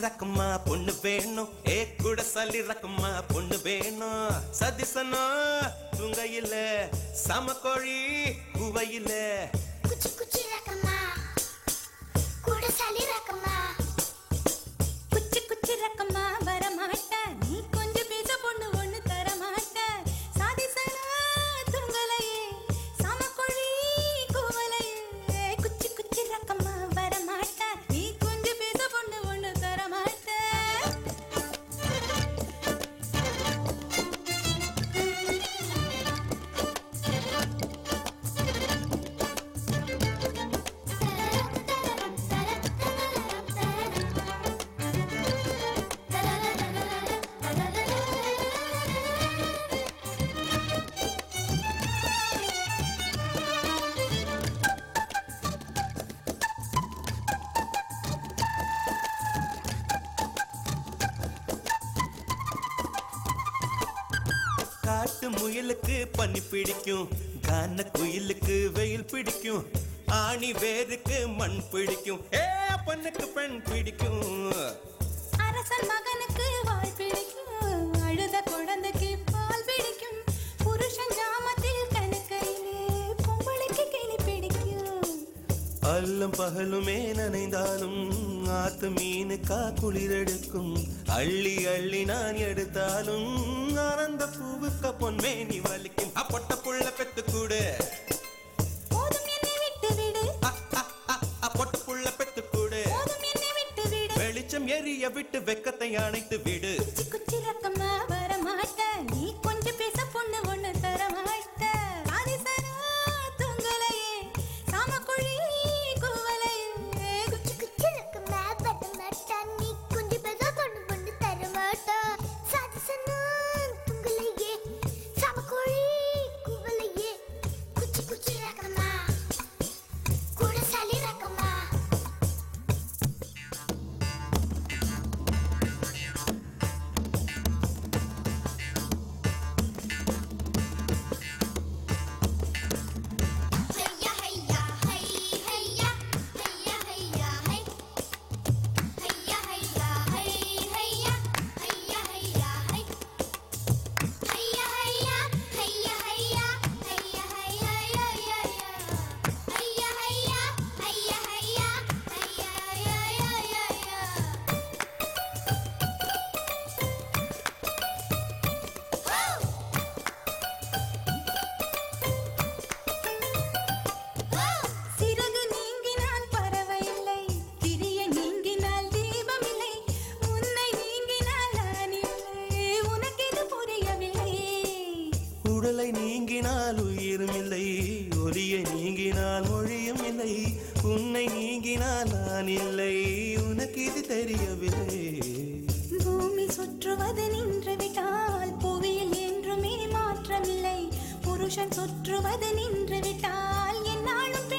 ரக்கமா பொண்ணு வேணும் ஏ கூட சல்லி ரக்கமா பொண்ணு வேணும் சதிசனா துங்கையில சமக்கோழி குவையில குச்சி குச்சி ரக்கமா கூட சல்லி ரக்கமா குச்சி குச்சி ரக்கமா வரமாட்ட நீ கொஞ்சம் பேச பொண்ணு ஒண்ணு தர மாட்ட சாதிசனா துங்கலையே சமக்கோழி குவையில குச்சி குச்சி ரக்கமா வரமாட்ட நீ கொஞ்சம் பேச பொண்ணு ஒண்ணு தர மாட்ட காட்டு முயலுக்கு பனி பிடிக்கும் கான குயிலுக்கு வெயில் பிடிக்கும் ஆணி வேருக்கு மண் பிடிக்கும் ஏ பொண்ணுக்கு பெண் பிடிக்கும் அரசன் மகனுக்கு வாள் பிடிக்கும் அழுத குழந்தைக்கு பால் பிடிக்கும் புருஷன் ஜாமத்தில் கணக்கையிலே பொம்பளைக்கு கிளி பிடிக்கும் அல்லும் பகலுமே நனைந்தாலும் ஆத்து மீனுக்கா குளிரெடுக்கும் அள்ளி அள்ளி நான் எடுத்தாலும் ஆனந்த பூவுக்க பொன்மேனி வலிக்கும் பொட்ட புள்ள பெத்து கூடு போதும் என்னை விட்டு விடு பொட்ட புள்ள பெத்து கூடு போதும் என்னை விட்டு விடு வெளிச்சம் எரிய விட்டு வெக்கத்தை அணைத்து விடு குச்சி குச்சி ரக்கமா வர மாட்ட நீ கொஞ்சம் பேச பொண்ணு ஒண்ணு தர மாட்ட ஆதிசனா துங்கலையே சாமக்குழி குவலையே குச்சி குச்சி ரக்கமா வர மாட்ட நீ கொஞ்சம் பேச பொண்ணு ஒண்ணு தர மாட்ட சாதிசனா துங்கலையே சாமக்குழி குவலையே குச்சி குச்சி ரக்கமா கூட சலி ரக்கமா உடலை நீங்கினால் உயிரும் இல்லை ஒலியை நீங்கினால் மொழியும் இல்லை உன்னை நீங்கினால் நான் இல்லை உனக்கு இது தெரியவில்லை பூமி சுற்றுவது நின்று விட்டால் புவியில் என்றுமே மாற்றமில்லை புருஷன் சுற்றுவது நின்று விட்டால் என்னாலும்